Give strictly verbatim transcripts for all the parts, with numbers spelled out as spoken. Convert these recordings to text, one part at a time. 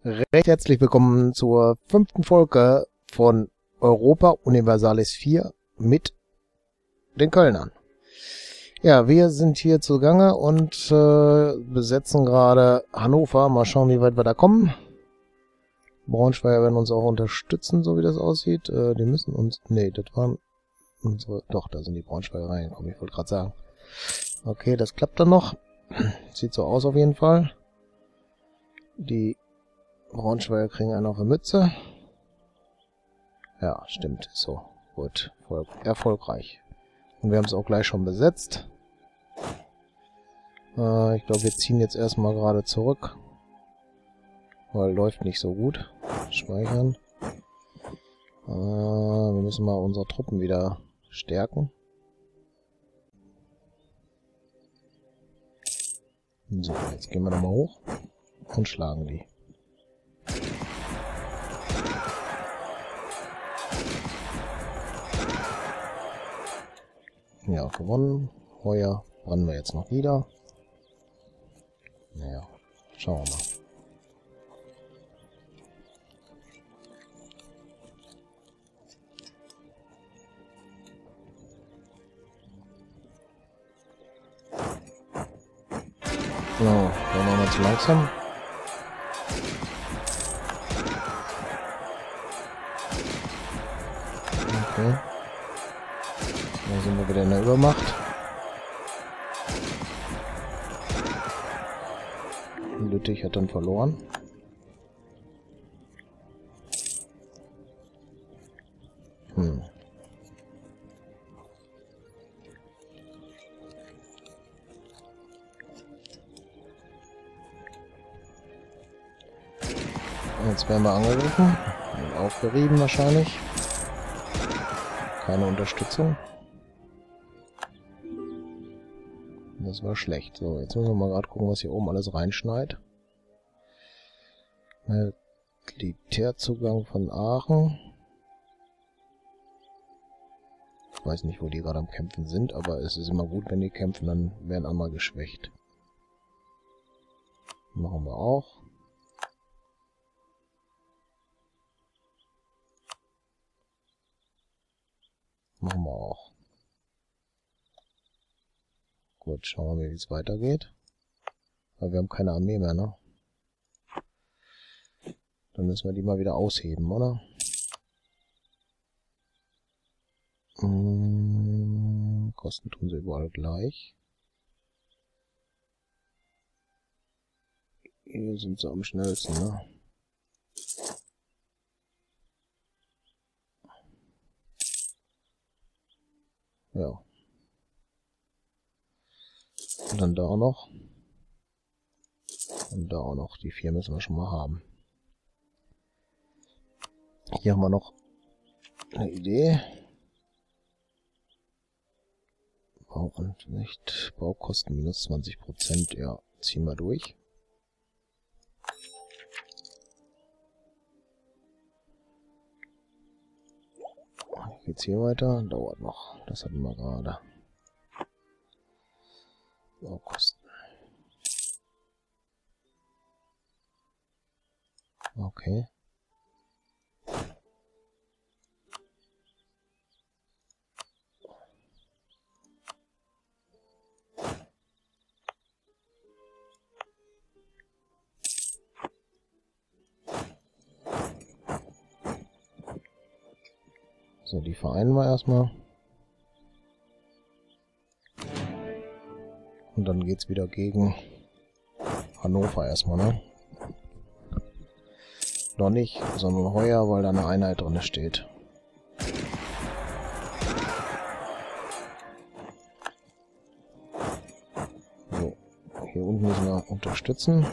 Recht herzlich willkommen zur fünften Folge von Europa Universalis vier mit den Kölnern. Ja, wir sind hier zugange und äh, besetzen gerade Hannover. Mal schauen, wie weit wir da kommen. Braunschweiger werden uns auch unterstützen, so wie das aussieht. Äh, die müssen uns... Nee, das waren unsere... Doch, da sind die Braunschweiger reingekommen, ich wollte gerade sagen. Okay, das klappt dann noch. Sieht so aus auf jeden Fall. Die Braunschweiger kriegen einen auf die Mütze. Ja, stimmt, ist so. Gut, voll, erfolgreich. Und wir haben es auch gleich schon besetzt. Äh, ich glaube, wir ziehen jetzt erstmal gerade zurück. Weil läuft nicht so gut. Speichern. Äh, wir müssen mal unsere Truppen wieder stärken. So, jetzt gehen wir nochmal hoch und schlagen die. Ja, gewonnen. Heuer brennen wir jetzt noch wieder. Naja, schauen wir mal. So, dann machen wir zu langsam. Okay. Da sind wir wieder in der Übermacht. Lüttich hat dann verloren. Hm. Jetzt werden wir angegriffen und aufgerieben wahrscheinlich. Keine Unterstützung. Das war schlecht. So, jetzt müssen wir mal gerade gucken, was hier oben alles reinschneit. Militärzugang von Aachen. Ich weiß nicht, wo die gerade am Kämpfen sind, aber es ist immer gut, wenn die kämpfen, dann werden einmal geschwächt. Machen wir auch. Machen wir auch. Gut, schauen wir mal, wie es weitergeht. Aber wir haben keine Armee mehr, ne? Dann müssen wir die mal wieder ausheben, oder? Hm, Kosten tun sie überall gleich. Hier sind sie am schnellsten, ne? Ja. Und dann da auch noch. Und da auch noch. Die vier müssen wir schon mal haben. Hier haben wir noch eine Idee. Bau und nicht. Baukosten minus zwanzig Prozent. Ja, ziehen wir durch. Geht's hier weiter? Dauert noch. Das hatten wir gerade. Baukosten. Okay. So, die vereinen wir erstmal. Und dann geht's wieder gegen Hannover erstmal, ne? Noch nicht, sondern heuer, weil da eine Einheit drin steht. So, hier unten müssen wir unterstützen.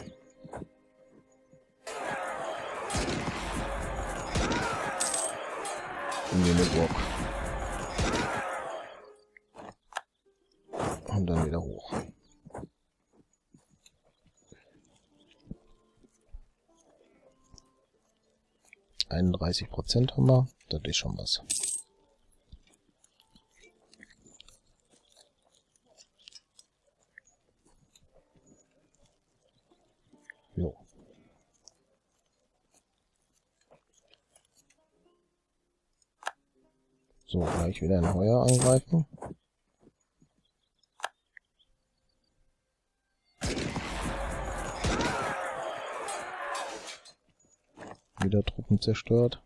In die Burg. Und dann wieder hoch. einunddreißig Prozent haben wir. Das ist schon was. Jo. So, gleich wieder ein Heuer angreifen. Wieder Truppen zerstört.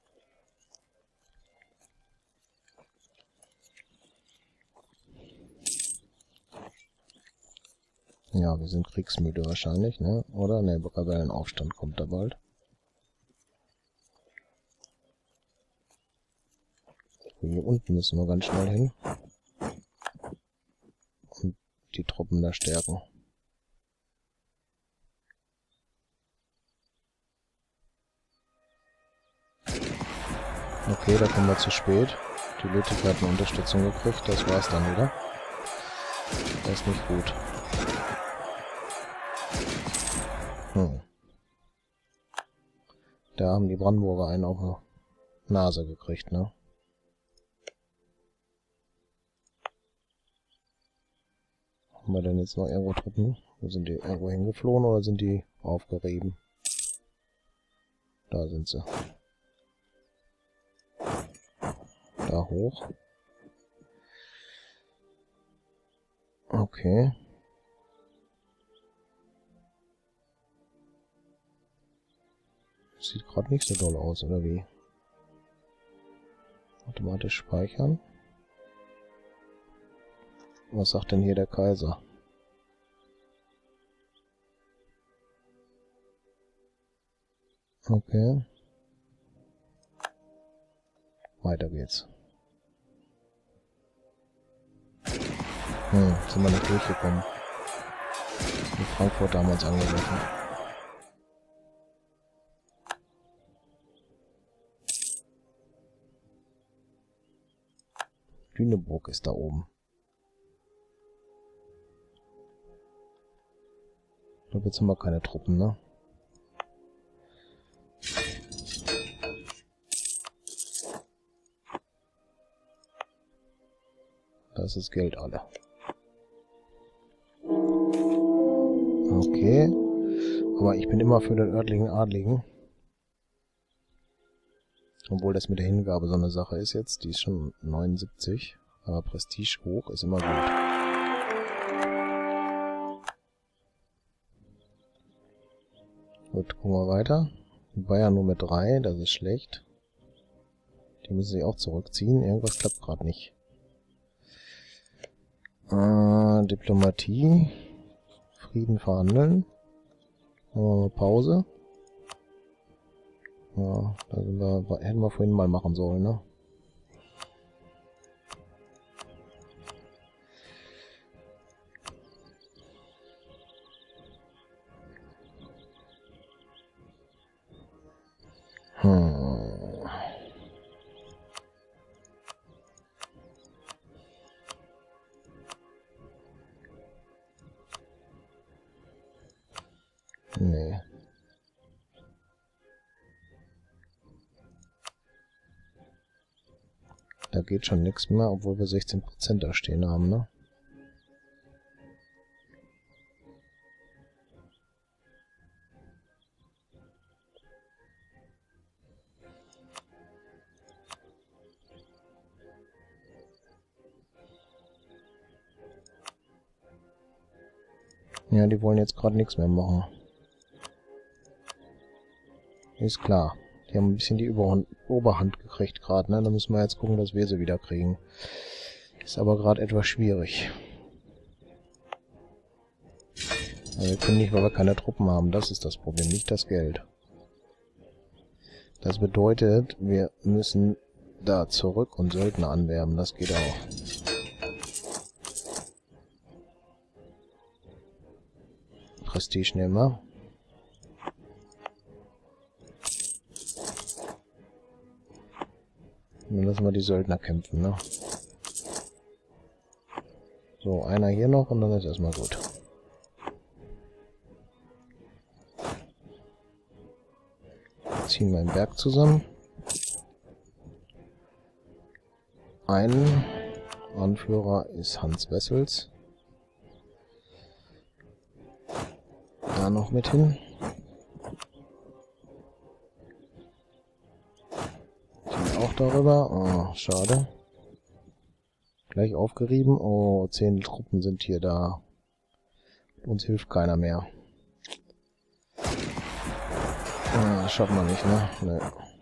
Ja, wir sind kriegsmüde wahrscheinlich, ne? Oder? Ne, Rebellenaufstand kommt da bald. Hier unten müssen wir ganz schnell hin. Und die Truppen da stärken. Okay, da kommen wir zu spät. Die Lüttich hat eine Unterstützung gekriegt, das war's dann wieder. Das ist nicht gut. Hm. Da haben die Brandenburger einen auf die Nase gekriegt, ne? Haben wir denn jetzt noch irgendwo Truppen? Sind die irgendwo hingeflohen oder sind die aufgerieben? Da sind sie. Da hoch. Okay. Sieht gerade nicht so doll aus, oder wie? Automatisch speichern. Was sagt denn hier der Kaiser? Okay. Weiter geht's. Hm, sind wir nicht durchgekommen. In Frankfurt haben wir uns angegriffen. Lüneburg ist da oben. Ich glaube, jetzt haben wir keine Truppen, ne? Da ist das Geld alle. Okay. Aber ich bin immer für den örtlichen Adligen. Obwohl das mit der Hingabe so eine Sache ist jetzt. Die ist schon neunundsiebzig. Aber Prestige hoch ist immer gut. Gut, gucken wir weiter. Bayern nur mit drei, das ist schlecht. Die müssen sich auch zurückziehen. Irgendwas klappt gerade nicht. Äh, Diplomatie. Frieden verhandeln. Äh, Pause. Ja, da sind wir, hätten wir vorhin mal machen sollen, ne? Hm. Nee. Da geht schon nichts mehr, obwohl wir sechzehn Prozent da stehen haben, ne? Ja, die wollen jetzt gerade nichts mehr machen. Ist klar. Die haben ein bisschen die Überhand, Oberhand gekriegt gerade, ne? Da müssen wir jetzt gucken, dass wir sie wieder kriegen. Ist aber gerade etwas schwierig. Aber wir können nicht, weil wir keine Truppen haben. Das ist das Problem, nicht das Geld. Das bedeutet, wir müssen da zurück und Söldner anwerben. Das geht auch. Prestige nehmen wir. Und dann lassen wir die Söldner kämpfen, ne? So, einer hier noch und dann ist erstmal gut. Ziehen wir den Berg zusammen. Ein Anführer ist Hans Wessels. Da noch mit hin. Die auch darüber. Oh, schade. Gleich aufgerieben. Oh, zehn Truppen sind hier da. Uns hilft keiner mehr. Ah, das schaffen wir nicht, ne? Nee.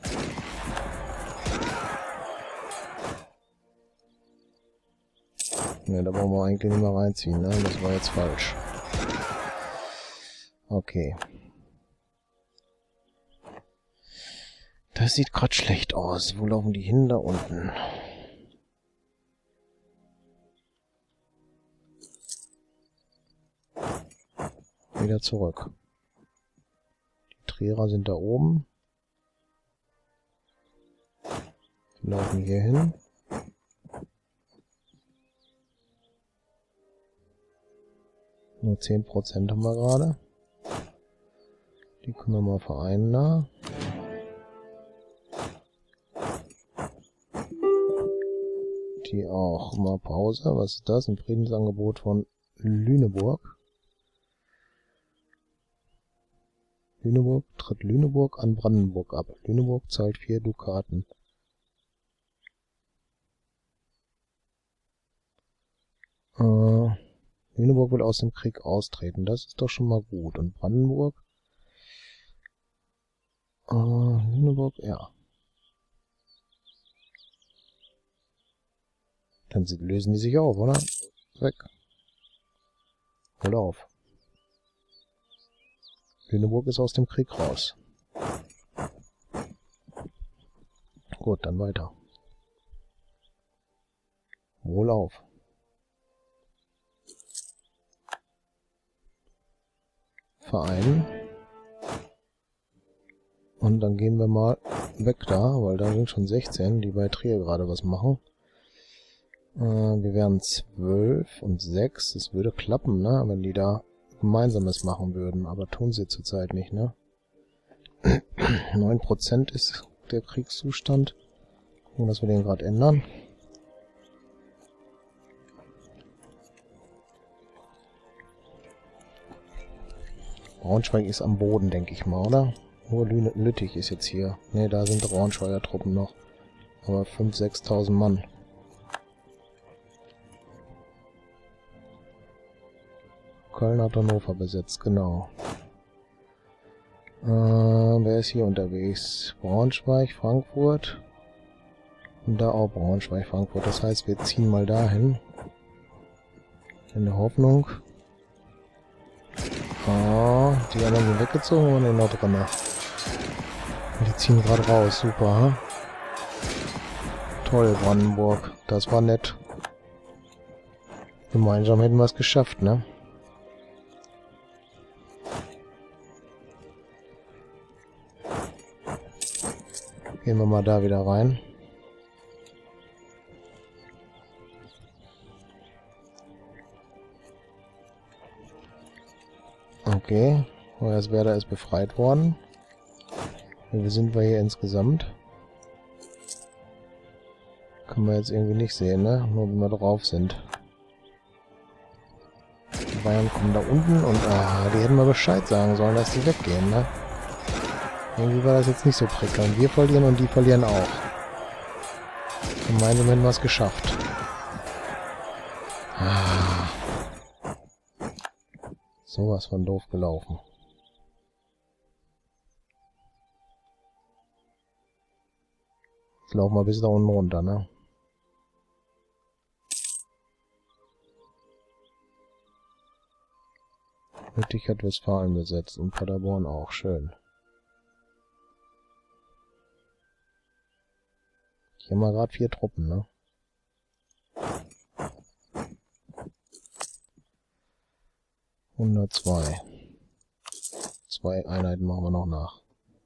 Ne, da brauchen wir eigentlich nicht mehr reinziehen, ne? Das war jetzt falsch. Okay. Das sieht gerade schlecht aus. Wo laufen die hin? Da unten. Wieder zurück. Die Trierer sind da oben. Die laufen hier hin. Nur zehn Prozent haben wir gerade. Die können wir mal vereinen da. Die auch. Mal Pause. Was ist das? Ein Friedensangebot von Lüneburg. Lüneburg tritt Lüneburg an Brandenburg ab. Lüneburg zahlt vier Dukaten. Äh, Lüneburg will aus dem Krieg austreten. Das ist doch schon mal gut. Und Brandenburg? Äh, Lüneburg, ja. Dann lösen die sich auf, oder? Weg. Hol auf. Lüneburg ist aus dem Krieg raus. Gut, dann weiter. Wohl auf. Vereinen. Und dann gehen wir mal weg da, weil da sind schon sechzehn, die bei Trier gerade was machen. Äh, wir wären zwölf und sechs. Es würde klappen, ne, wenn die da Gemeinsames machen würden, aber tun sie zurzeit nicht, ne? neun Prozent ist der Kriegszustand. Gucken, dass wir den gerade ändern. Braunschweig ist am Boden, denke ich mal, oder? Nur Lü Lüttich ist jetzt hier. Ne, da sind Braunschweiger Truppen noch. Aber fünftausend, sechstausend Mann. Köln hat Hannover besetzt, genau. Äh, wer ist hier unterwegs? Braunschweig, Frankfurt. Und da auch Braunschweig, Frankfurt. Das heißt, wir ziehen mal dahin. In der Hoffnung. Ah, die anderen sind weggezogen und noch drin. Und die ziehen gerade raus. Super, ha? Toll, Brandenburg. Das war nett. Gemeinsam hätten wir es geschafft, ne? Gehen wir mal da wieder rein. Okay. Hoyerswerda ist befreit worden. Wie sind wir hier insgesamt? Können wir jetzt irgendwie nicht sehen, ne? Nur wenn wir drauf sind. Die Bayern kommen da unten und ah, die hätten mal Bescheid sagen sollen, dass die weggehen, ne? Irgendwie war das jetzt nicht so prickelnd. Wir verlieren und die verlieren auch. Gemeinsam hätten wir es geschafft. Ah. Sowas von doof gelaufen. Jetzt laufen wir bis da unten runter, ne? Lüttich hat Westfalen besetzt und Paderborn auch. Schön. Hier haben wir gerade vier Truppen, ne? hundertzwei. Zwei Einheiten machen wir noch nach.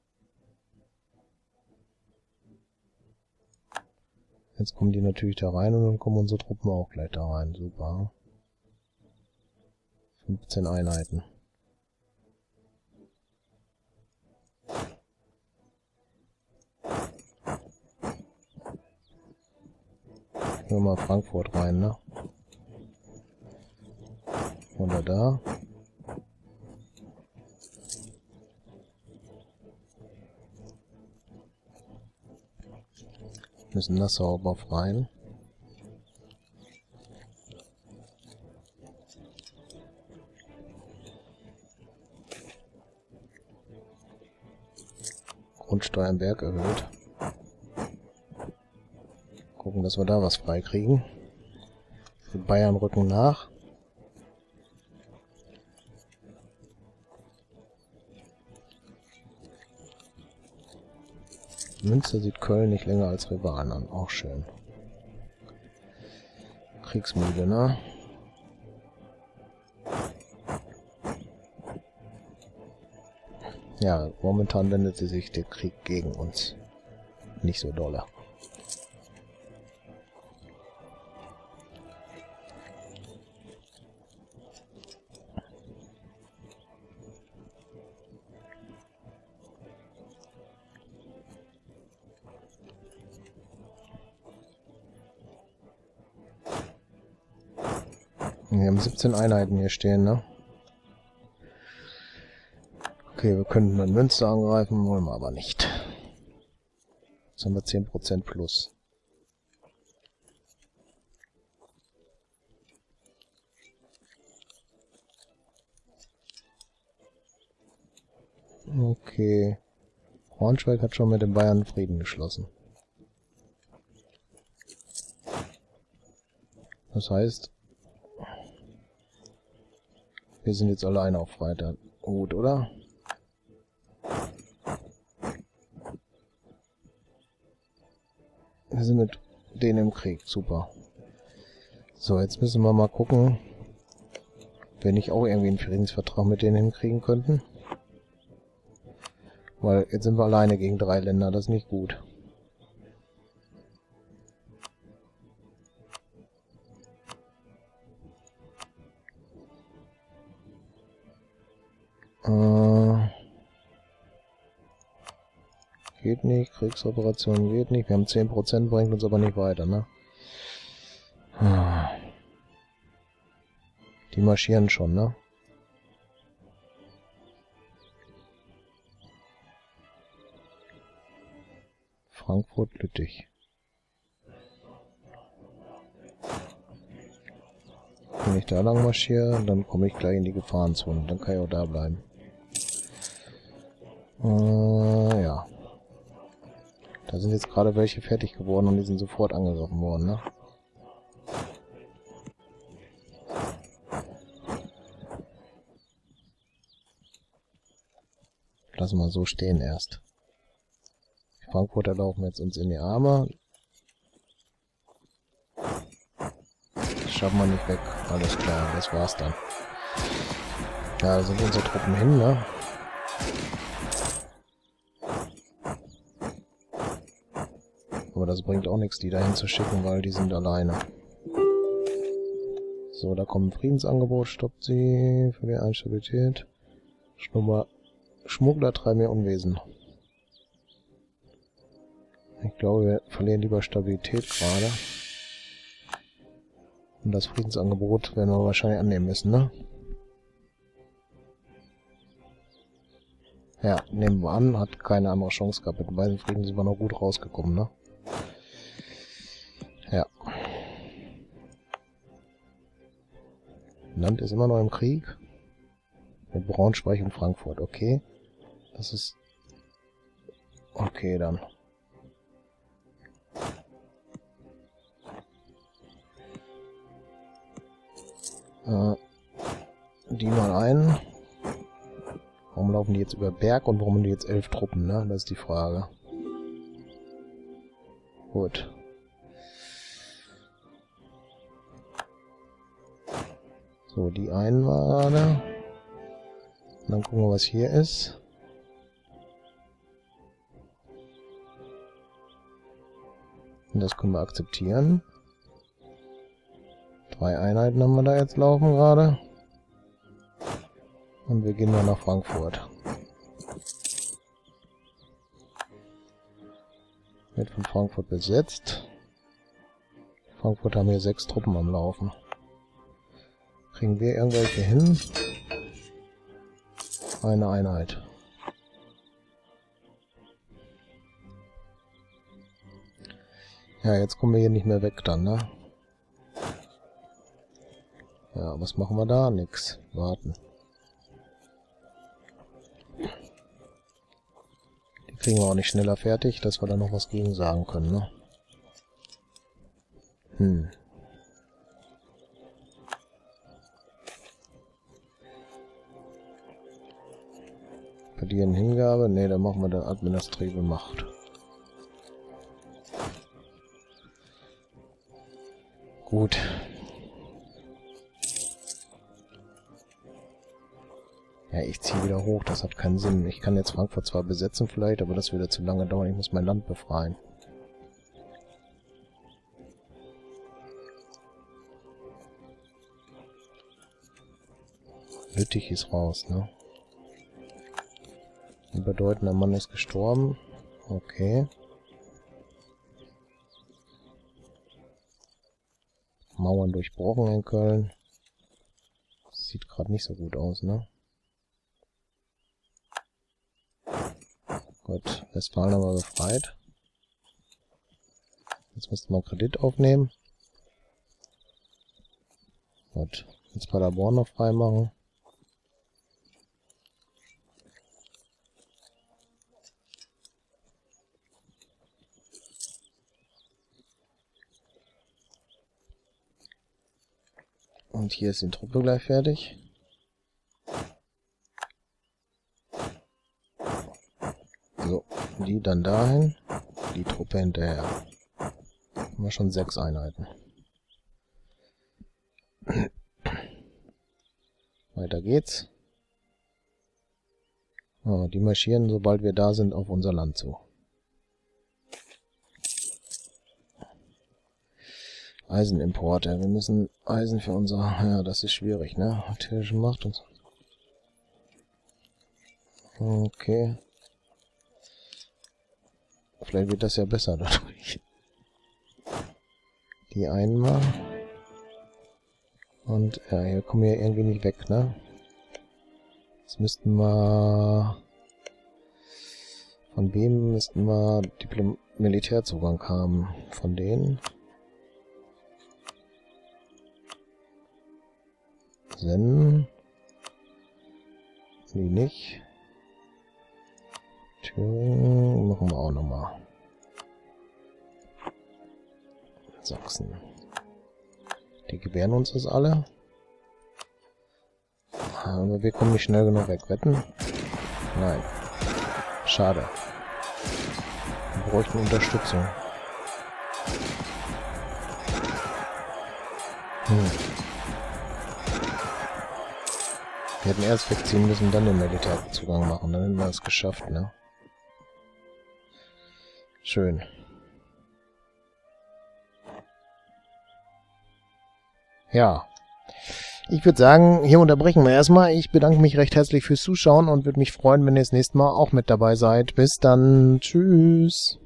Jetzt kommen die natürlich da rein und dann kommen unsere Truppen auch gleich da rein. Super. fünfzehn Einheiten. Hier mal Frankfurt rein, ne? Oder da. müssen Nassau befreien. Grundsteuer im Berg erhöht. Gucken, dass wir da was freikriegen. Die Bayern rücken nach. Münster sieht Köln nicht länger als Rivalen an. Auch schön. Kriegsmüde, ne? Ja, momentan wendet sich der Krieg gegen uns. Nicht so dolle. Wir haben siebzehn Einheiten hier stehen, ne? Okay, wir könnten dann Münster angreifen, wollen wir aber nicht. Jetzt haben wir zehn Prozent plus. Okay. Braunschweig hat schon mit den Bayern Frieden geschlossen. Das heißt, wir sind jetzt alleine auf weiter. Gut, oder? Wir sind mit denen im Krieg. Super. So, jetzt müssen wir mal gucken, wenn nicht auch irgendwie einen Friedensvertrag mit denen hinkriegen könnten. Weil jetzt sind wir alleine gegen drei Länder. Das ist nicht gut. Äh, geht nicht, Kriegsoperation geht nicht. Wir haben zehn Prozent, bringt uns aber nicht weiter, ne? Die marschieren schon, ne? Frankfurt, Lüttich. Wenn ich da lang marschiere, dann komme ich gleich in die Gefahrenzone. Dann kann ich auch da bleiben. Äh, ja. Da sind jetzt gerade welche fertig geworden und die sind sofort angegriffen worden, ne? Lassen wir so stehen erst. Die Frankfurter laufen jetzt uns in die Arme. Das schaffen wir nicht weg. Alles klar, das war's dann. Ja, da sind unsere Truppen hin, ne? Aber das bringt auch nichts, die dahin zu schicken, weil die sind alleine. So, da kommt ein Friedensangebot, stoppt sie für die Instabilität. Schnummer, Schmuggler treiben ihr Unwesen. Ich glaube, wir verlieren lieber Stabilität gerade. Und das Friedensangebot werden wir wahrscheinlich annehmen müssen, ne? Ja, nehmen wir an, hat keine andere Chance gehabt. Mit beiden Frieden sind wir noch gut rausgekommen, ne? Ja. Land ist immer noch im Krieg. Mit Braunschweig und Frankfurt, okay. Das ist... Okay, dann. Äh, die mal ein. Warum laufen die jetzt über Berg und warum haben die jetzt elf Truppen, ne? Das ist die Frage. Gut. So, die einen war da. Dann gucken wir, was hier ist. Und das können wir akzeptieren. Drei Einheiten haben wir da jetzt laufen gerade. Und wir gehen dann nach Frankfurt. Wird von Frankfurt besetzt. Frankfurt haben hier sechs Truppen am Laufen. Kriegen wir irgendwelche hin? Eine Einheit. Ja, jetzt kommen wir hier nicht mehr weg dann, ne? Ja, was machen wir da? Nix. Warten. Die kriegen wir auch nicht schneller fertig, dass wir da noch was gegen sagen können, ne? Hm. Verlieren Hingabe? Ne, dann machen wir dann administrative Macht. Gut. Ja, ich ziehe wieder hoch, das hat keinen Sinn. Ich kann jetzt Frankfurt zwar besetzen vielleicht, aber das würde zu lange dauern. Ich muss mein Land befreien. Lüttich ist raus, ne? Ein bedeutender Mann ist gestorben. Okay. Mauern durchbrochen in Köln. Sieht gerade nicht so gut aus, ne? Gut, Westfalen haben wir befreit. Jetzt müssten wir Kredit aufnehmen. Gut, jetzt Paderborn noch freimachen. Und hier ist die Truppe gleich fertig. So, die dann dahin. Die Truppe hinterher. Haben wir schon sechs Einheiten. Weiter geht's. Oh, die marschieren, sobald wir da sind, auf unser Land zu. Eisenimporte. Wir müssen Eisen für unser... Ja, das ist schwierig, ne? Natürliche Macht und so. Okay. Vielleicht wird das ja besser dadurch. Die einmal. Und ja, hier kommen wir irgendwie nicht weg, ne? Jetzt müssten wir... Von wem müssten wir Diplom Militärzugang haben? Von denen? Senden. Nee, nicht. Thüringen machen wir auch nochmal. Sachsen. Die gewähren uns das alle. Aber wir kommen nicht schnell genug weg. Wetten? Nein. Schade. Wir bräuchten Unterstützung. Hm. Wir hätten erst wegziehen müssen, dann den Militärzugang machen. Dann hätten wir es geschafft, ne? Schön. Ja. Ich würde sagen, hier unterbrechen wir erstmal. Ich bedanke mich recht herzlich fürs Zuschauen und würde mich freuen, wenn ihr das nächste Mal auch mit dabei seid. Bis dann. Tschüss.